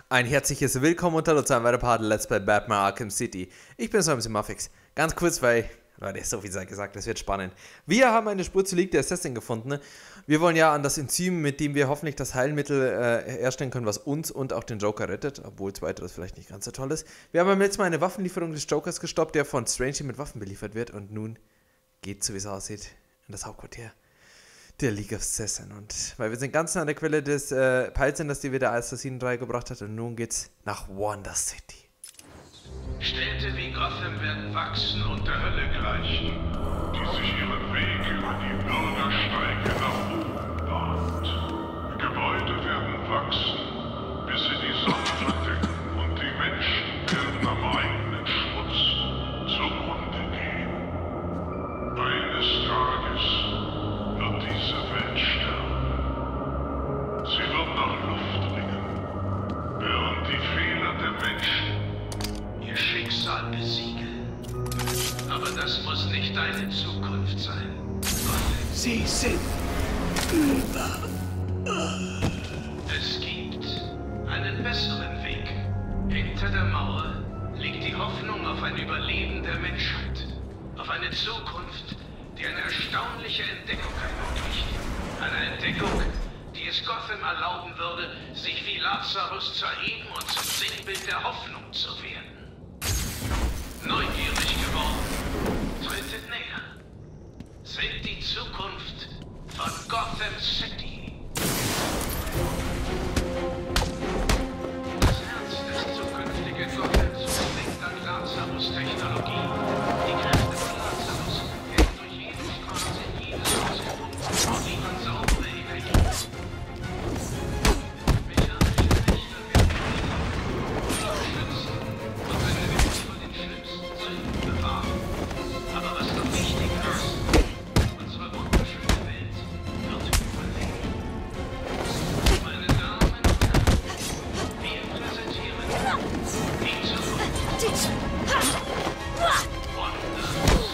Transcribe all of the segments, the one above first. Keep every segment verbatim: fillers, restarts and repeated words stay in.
Ein herzliches Willkommen und hallo zu einem weiteren Part Let's Play Batman Arkham City. Ich bin Sam Muffix. Ganz kurz, weil, Leute, so viel sei gesagt, das wird spannend. Wir haben eine Spur zu League der Assassin gefunden. Wir wollen ja an das Enzym, mit dem wir hoffentlich das Heilmittel äh, herstellen können, was uns und auch den Joker rettet, obwohl zweiteres vielleicht nicht ganz so toll ist. Wir haben beim letzten Mal eine Waffenlieferung des Jokers gestoppt, der von Strange mit Waffen beliefert wird, und nun geht, so wie es aussieht, in das Hauptquartier der League of Assassin. Und weil wir sind ganz nah an der Quelle des äh, Peilsenders, die wir der Assassinen drei gebracht hat, und nun geht's nach Wonder City. Städte wie Gotham werden wachsen und der Hölle gleichen, die sich ihren Weg über die Bürgersteige nach oben bahnt. Gebäude werden wachsen, bis sie die Sonne verdecken, und die Menschen werden am eigenen Schmutz zugrunde gehen. Eines Tages wird diese Welt sterben. Sie wird nach Luft ringen, während die Fehler der Menschen ihr Schicksal besiegeln. Aber das muss nicht deine Zukunft sein. Sie sind über. Es gibt einen besseren Weg. Hinter der Mauer liegt die Hoffnung auf ein Überleben der Menschheit. Auf eine Zukunft, die eine erstaunliche Entdeckung ermöglicht. Eine Entdeckung, die es Gotham erlauben würde, sich wie Lazarus zu erheben und zum Sinnbild der Hoffnung zu werden. Neugierig geworden, tretet näher. Seht die Zukunft von Gotham City. Das Herz des zukünftigen Gothams liegt an Lazarus-Technologie. Die Kräfte von Lazarus werden durch jeden Straß in jedes Haus gefunden und liefern saubere Energie. Mechanische Wächter werden Leben schützen und eine Welt vor den schlimmsten Sünden bewahren. Aber was noch wichtiger ist, unsere wunderschöne Welt wird überleben. Meine Damen und Herren, wir präsentieren die Zukunft. Wonder City.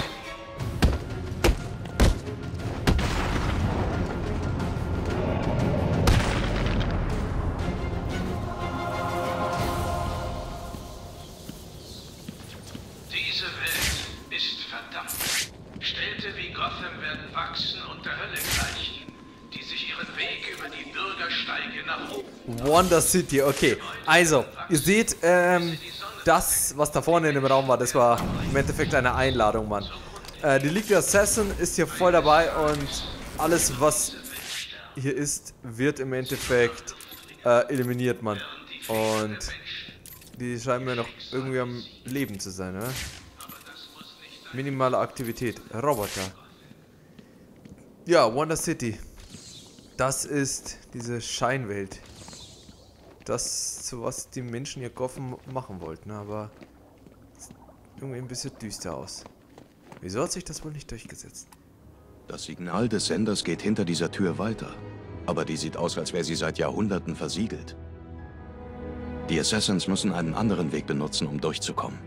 Diese Welt ist verdammt. Städte wie Gotham werden wachsen und der Hölle gleichen, die sich ihren Weg über die Bürgersteige nach oben. Wonder City, okay. Also, ihr seht, ähm, das, was da vorne in dem Raum war, das war im Endeffekt eine Einladung, Mann. Äh, die League der Assassin ist hier voll dabei, und alles, was hier ist, wird im Endeffekt äh, eliminiert, Mann. Und die scheinen mir noch irgendwie am Leben zu sein, ne? Minimale Aktivität. Roboter. Ja, Wonder City. Das ist diese Scheinwelt. Das, zu was die Menschen hier Gotham machen wollten, aber sieht irgendwie ein bisschen düster aus. Wieso hat sich das wohl nicht durchgesetzt? Das Signal des Senders geht hinter dieser Tür weiter. Aber die sieht aus, als wäre sie seit Jahrhunderten versiegelt. Die Assassins müssen einen anderen Weg benutzen, um durchzukommen.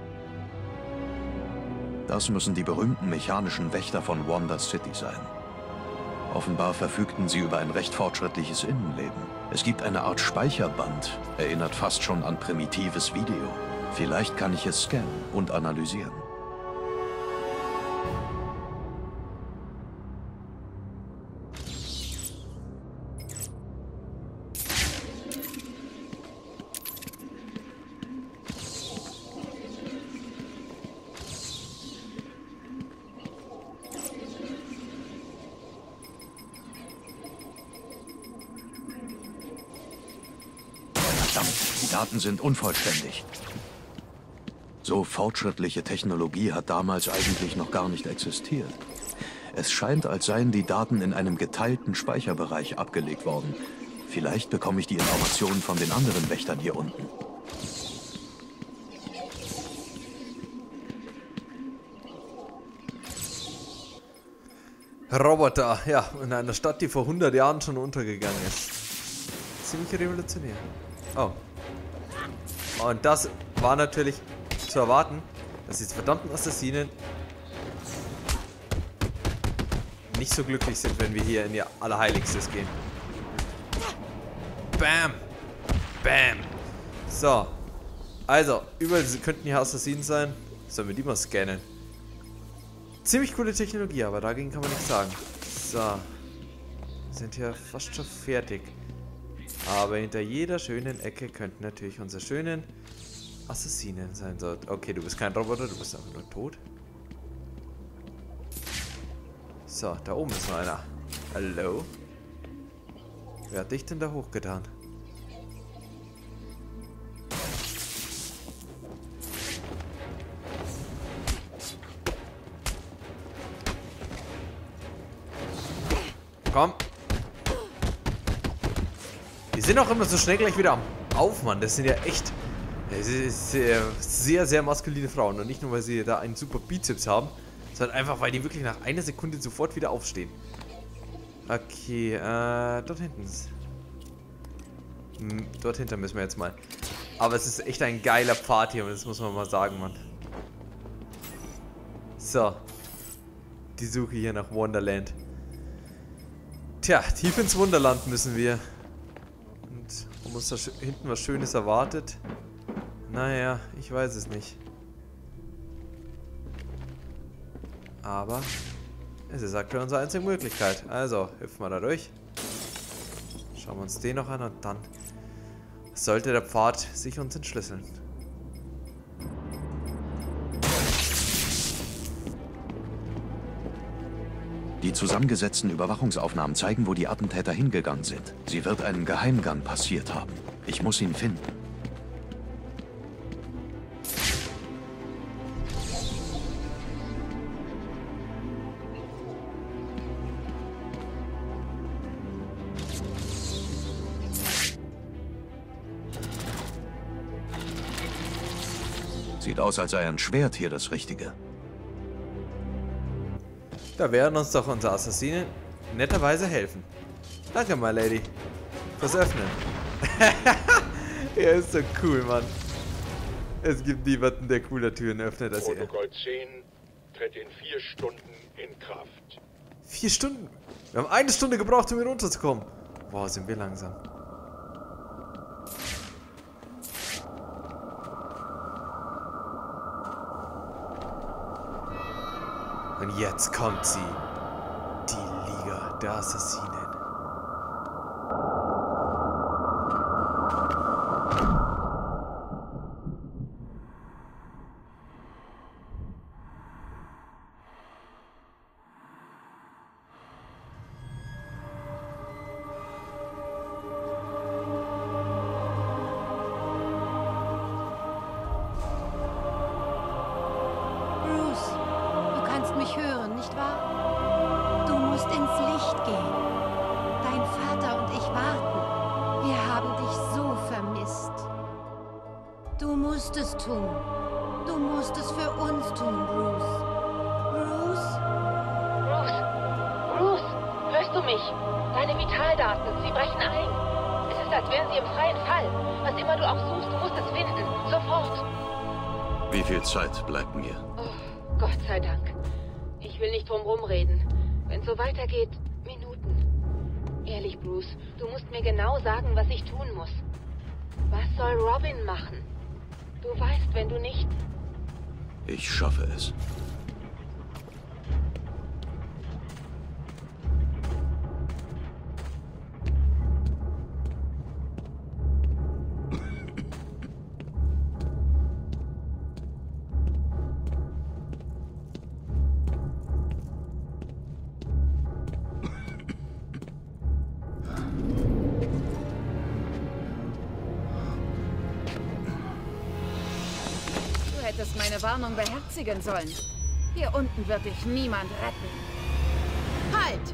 Das müssen die berühmten mechanischen Wächter von Wonder City sein. Offenbar verfügten sie über ein recht fortschrittliches Innenleben. Es gibt eine Art Speicherband, erinnert fast schon an primitives Video. Vielleicht kann ich es scannen und analysieren. Die Daten sind unvollständig. So fortschrittliche Technologie hat damals eigentlich noch gar nicht existiert. Es scheint, als seien die Daten in einem geteilten Speicherbereich abgelegt worden. Vielleicht bekomme ich die Informationen von den anderen Wächtern hier unten. Roboter, ja, in einer Stadt, die vor hundert Jahren schon untergegangen ist. Ziemlich revolutionär. Oh. Und das war natürlich zu erwarten, dass diese verdammten Assassinen nicht so glücklich sind, wenn wir hier in ihr Allerheiligstes gehen. Bam! Bam! So. Also, überall könnten hier Assassinen sein. Sollen wir die mal scannen? Ziemlich coole Technologie, aber dagegen kann man nichts sagen. So. Wir sind hier fast schon fertig. Aber hinter jeder schönen Ecke könnten natürlich unsere schönen Assassinen sein. So, okay, du bist kein Roboter, du bist einfach nur tot. So, da oben ist noch einer. Hallo? Wer hat dich denn da hochgetan? Komm. Die sind auch immer so schnell gleich wieder am Aufmann. Das sind ja echt sehr, sehr, sehr maskuline Frauen. Und nicht nur, weil sie da einen super Bizeps haben, sondern einfach, weil die wirklich nach einer Sekunde sofort wieder aufstehen. Okay, äh, dort hinten. Hm, dort hinter müssen wir jetzt mal. Aber es ist echt ein geiler Pfad hier, das muss man mal sagen, Mann. So. Die Suche hier nach Wonderland. Tja, tief ins Wunderland müssen wir. Und ob uns da hinten was Schönes erwartet? Naja, ich weiß es nicht. Aber es ist aktuell unsere einzige Möglichkeit. Also, hüpfen wir da durch. Schauen wir uns den noch an und dann sollte der Pfad sich uns entschlüsseln. Die zusammengesetzten Überwachungsaufnahmen zeigen, wo die Attentäter hingegangen sind. Sie wird einen Geheimgang passiert haben. Ich muss ihn finden. Sieht aus, als sei ein Schwert hier das Richtige. Da werden uns doch unsere Assassinen netterweise helfen. Danke, my lady. Fürs Öffnen. Er ist so cool, Mann. Es gibt niemanden, der cooler Türen öffnet als er. Protokoll zehn tritt in vier Stunden in Kraft. Vier Stunden? Wir haben eine Stunde gebraucht, um hier runterzukommen. Boah, sind wir langsam. Und jetzt kommt sie. Die Liga der Assassinen. Mich hören, nicht wahr? Du musst ins Licht gehen. Dein Vater und ich warten. Wir haben dich so vermisst. Du musst es tun. Du musst es für uns tun, Bruce. Bruce? Bruce? Bruce? Hörst du mich? Deine Vitaldaten, sie brechen ein. Es ist, als wären sie im freien Fall. Was immer du auch suchst, du musst es finden. Sofort. Wie viel Zeit bleibt mir? Oh, Gott sei Dank. Ich will nicht drum rumreden. Wenn es so weitergeht, Minuten. Ehrlich, Bruce, du musst mir genau sagen, was ich tun muss. Was soll Robin machen? Du weißt, wenn du nicht... Ich schaffe es. Du hättest meine Warnung beherzigen sollen. Hier unten wird dich niemand retten. Halt!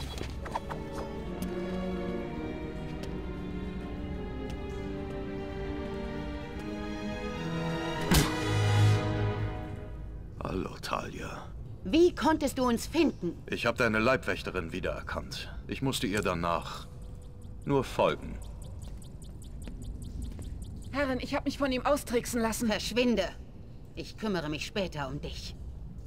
Hallo, Talia. Wie konntest du uns finden? Ich habe deine Leibwächterin wiedererkannt. Ich musste ihr danach nur folgen. Herrin, ich habe mich von ihm austricksen lassen. Verschwinde. Ich kümmere mich später um dich.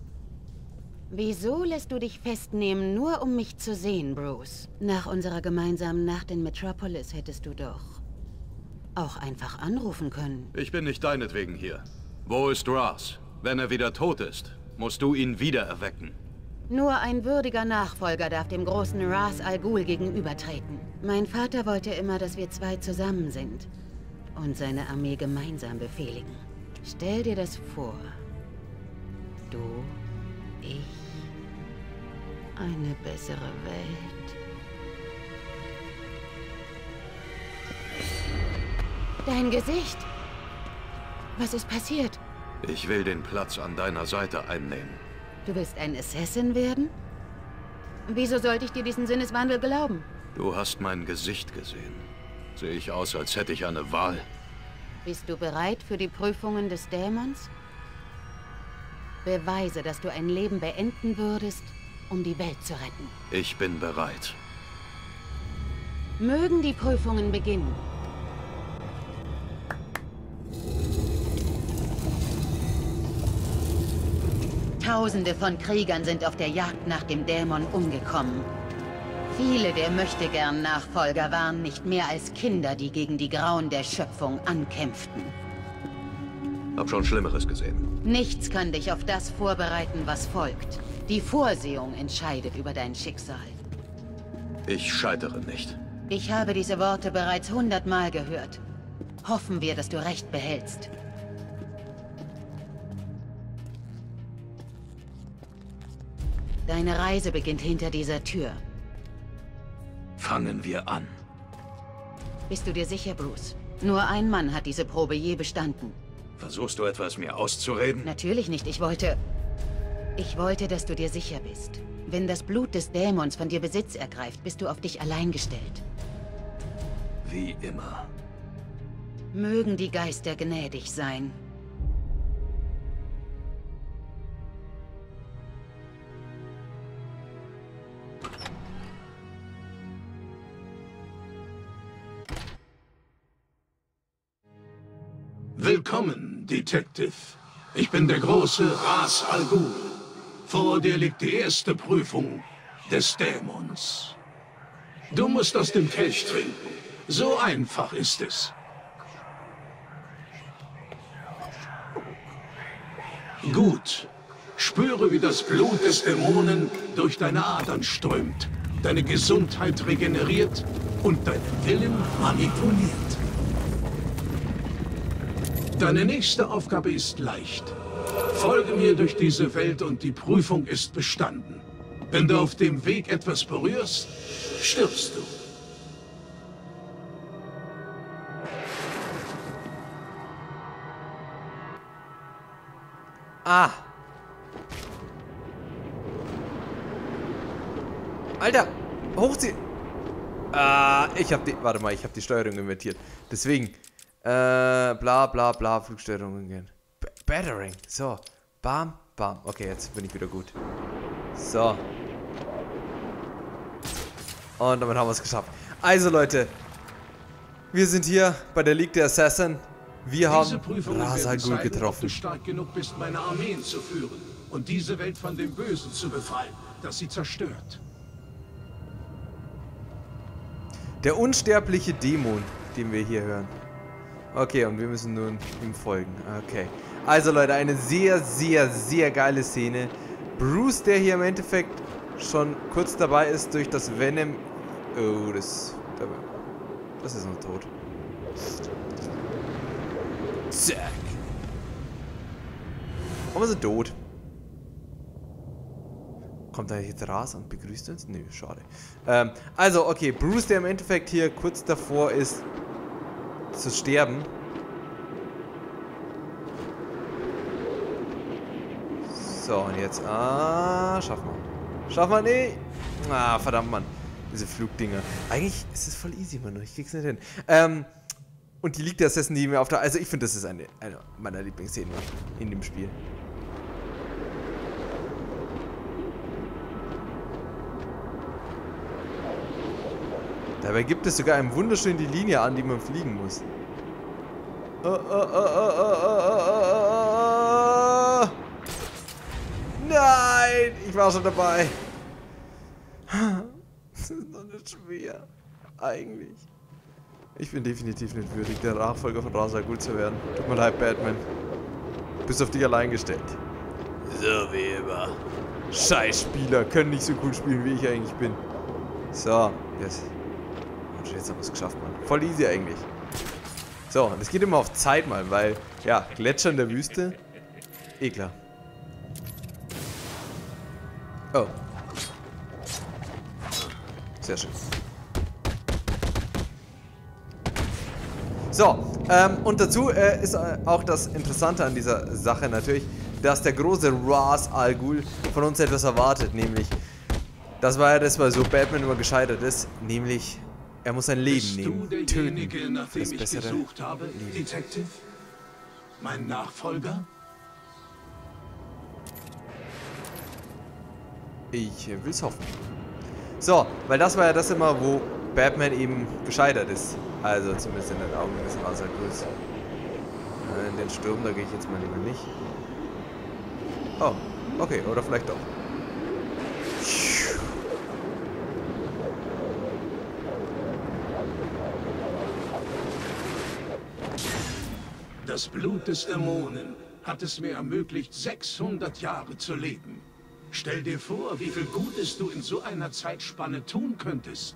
Wieso lässt du dich festnehmen, nur um mich zu sehen, Bruce? Nach unserer gemeinsamen Nacht in Metropolis hättest du doch auch einfach anrufen können. Ich bin nicht deinetwegen hier. Wo ist Ras? Wenn er wieder tot ist, musst du ihn wieder erwecken. Nur ein würdiger Nachfolger darf dem großen Ra's al Ghul gegenübertreten. Mein Vater wollte immer, dass wir zwei zusammen sind und seine Armee gemeinsam befehligen. Stell dir das vor. Du, ich, eine bessere Welt. Dein Gesicht. Was ist passiert? Ich will den Platz an deiner Seite einnehmen. Du willst ein Assassin werden? Wieso sollte ich dir diesen Sinneswandel glauben? Du hast mein Gesicht gesehen. Sehe ich aus, als hätte ich eine Wahl? Bist du bereit für die Prüfungen des Dämons? Beweise, dass du ein Leben beenden würdest, um die Welt zu retten. Ich bin bereit. Mögen die Prüfungen beginnen. Tausende von Kriegern sind auf der Jagd nach dem Dämon umgekommen. Viele der Möchtegern-Nachfolger waren nicht mehr als Kinder, die gegen die Grauen der Schöpfung ankämpften. Hab schon Schlimmeres gesehen. Nichts kann dich auf das vorbereiten, was folgt. Die Vorsehung entscheidet über dein Schicksal. Ich scheitere nicht. Ich habe diese Worte bereits hundertmal gehört. Hoffen wir, dass du Recht behältst. Deine Reise beginnt hinter dieser Tür. Fangen wir an. Bist du dir sicher, Bruce? Nur ein Mann hat diese Probe je bestanden. Versuchst du etwas mir auszureden? Natürlich nicht. Ich wollte... Ich wollte, dass du dir sicher bist. Wenn das Blut des Dämons von dir Besitz ergreift, bist du auf dich allein gestellt. Wie immer. Mögen die Geister gnädig sein. Willkommen, Detective. Ich bin der große Ra's al Ghul. Vor dir liegt die erste Prüfung des Dämons. Du musst aus dem Kelch trinken. So einfach ist es. Gut. Spüre, wie das Blut des Dämonen durch deine Adern strömt, deine Gesundheit regeneriert und deinen Willen manipuliert. Deine nächste Aufgabe ist leicht. Folge mir durch diese Welt und die Prüfung ist bestanden. Wenn du auf dem Weg etwas berührst, stirbst du. Ah. Alter, hochziehen. Ah, ich hab die... Warte mal, ich hab die Steuerung invertiert. Deswegen... Äh, bla bla bla, Flugsteuerung gehen. Battering. So. Bam, bam. Okay, jetzt bin ich wieder gut. So. Und damit haben wir es geschafft. Also Leute. Wir sind hier bei der League der Assassin. Wir haben Ra's al Ghul getroffen. Ob du stark genug bist, meine Armeen zu führen und diese Welt von dem Bösen zu befreien, das sie zerstört. Der unsterbliche Dämon, den wir hier hören. Okay, und wir müssen nun ihm folgen. Okay. Also Leute, eine sehr, sehr, sehr geile Szene. Bruce, der hier im Endeffekt schon kurz dabei ist durch das Venom... Oh, das... Das ist noch tot. Zack. Und wir sind tot. Kommt da jetzt Ras und begrüßt uns? Nö, schade. Ähm, also, okay, Bruce, der im Endeffekt hier kurz davor ist, zu sterben. So, und jetzt... Ah, schaffen wir. Schaffen wir nicht. Ah, verdammt, Mann. Diese Flugdinger. Eigentlich ist es voll easy, Mann. Ich krieg's nicht hin. Ähm, und die League der Assassin, die mir auf der... Also, ich finde, das ist eine, eine meiner Lieblingsszenen in dem Spiel. Dabei gibt es sogar einem wunderschön die Linie an, die man fliegen muss. Oh, oh, oh, oh, oh, oh, oh, oh. Nein! Ich war schon dabei. Das ist doch nicht schwer. Eigentlich. Ich bin definitiv nicht würdig, der Nachfolger von Ra's al Ghul zu werden. Tut mir leid, Batman. Bist auf dich allein gestellt. So wie immer. Scheiß Spieler, können nicht so cool spielen, wie ich eigentlich bin. So, yes. Jetzt haben wir es geschafft, Mann. Voll easy eigentlich. So, und es geht immer auf Zeit mal, weil, ja, Gletscher in der Wüste. Eh klar. Oh. Sehr schön. So, ähm, und dazu äh, ist äh, auch das Interessante an dieser Sache natürlich, dass der große Ra's al Ghul von uns etwas erwartet, nämlich, das war ja das, weil so Batman immer gescheitert ist, nämlich, er muss sein Leben Bist nehmen, du töten, derjenige, nach dem das ich bessere gesucht habe, Leben. Detective? Mein Nachfolger? Ich will's hoffen. So, weil das war ja das immer, wo Batman eben gescheitert ist. Also zumindest in den Augen des Ra's al Ghuls. In den Sturm, da gehe ich jetzt mal lieber nicht. Oh, okay, oder vielleicht doch. Das Blut des Dämonen hat es mir ermöglicht, sechshundert Jahre zu leben. Stell dir vor, wie viel Gutes du in so einer Zeitspanne tun könntest.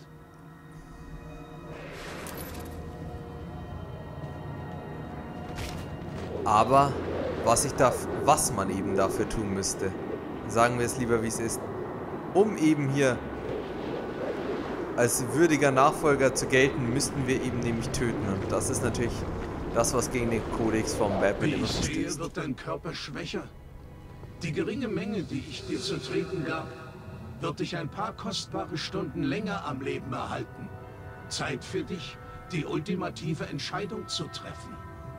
Aber was ich darf, was man eben dafür tun müsste, sagen wir es lieber wie es ist, um eben hier als würdiger Nachfolger zu gelten, müssten wir eben nämlich töten. Und das ist natürlich das, was gegen den Kodex vom Batman Wie immer ich sehe, verstößt. wird dein Körper schwächer. Die geringe Menge, die ich dir zu trinken gab, wird dich ein paar kostbare Stunden länger am Leben erhalten. Zeit für dich, die ultimative Entscheidung zu treffen.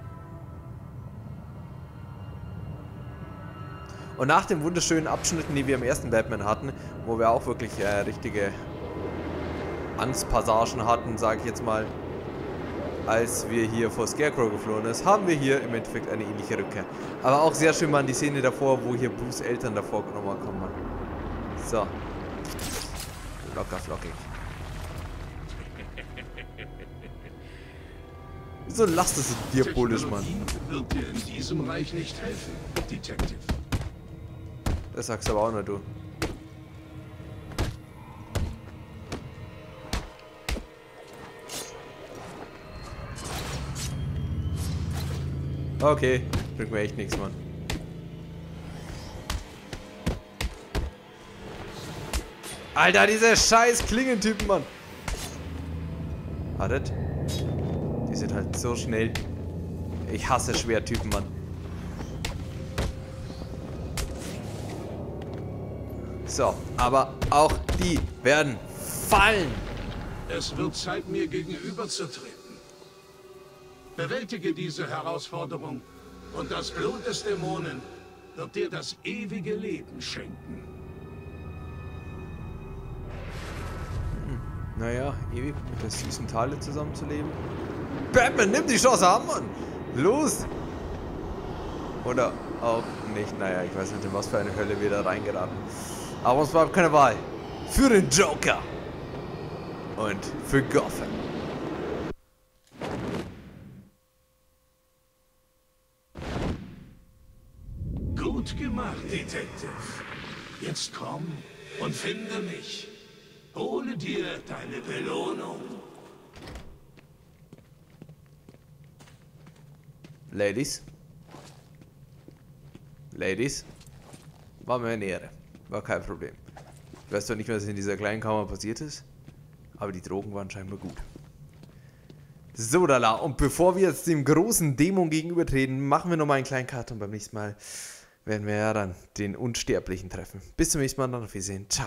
Und nach den wunderschönen Abschnitten, die wir im ersten Batman hatten, wo wir auch wirklich äh, richtige Angstpassagen hatten, sage ich jetzt mal, als wir hier vor Scarecrow geflohen ist, haben wir hier im Endeffekt eine ähnliche Rückkehr. Aber auch sehr schön waren die Szene davor, wo hier Bruce Eltern davor nochmal kommen. So. Locker flockig. Wieso lasst es so diabolisch, Mann? Technologie wird dir in diesem Reich nicht helfen, Detective. Das sagst aber auch nur du. Okay, bringt mir echt nichts, Mann. Alter, diese scheiß Klingentypen, Mann. Wartet. Die sind halt so schnell. Ich hasse Schwertypen, Mann. So, aber auch die werden fallen. Es wird Zeit, mir gegenüberzutreten. Bewältige diese Herausforderung und das Blut des Dämonen wird dir das ewige Leben schenken. Hm, naja, ewig mit der süßen Tale zusammenzuleben. Batman, nimm die Chance an, Mann! Los! Oder auch nicht. Naja, ich weiß nicht, in was für eine Hölle wir da reingeraten. Aber uns bleibt keine Wahl. Für den Joker. Und für Gotham. Gut gemacht, Detective. Jetzt komm und finde mich. Hole dir deine Belohnung. Ladies. Ladies. War mir eine Ehre. War kein Problem. Ich weiß zwar nicht, was in dieser kleinen Kammer passiert ist, aber die Drogen waren scheinbar gut. So, lala. Und bevor wir jetzt dem großen Dämon gegenübertreten, machen wir nochmal einen kleinen Cut und beim nächsten Mal werden wir ja dann den Unsterblichen treffen. Bis zum nächsten Mal, dann auf Wiedersehen. Ciao.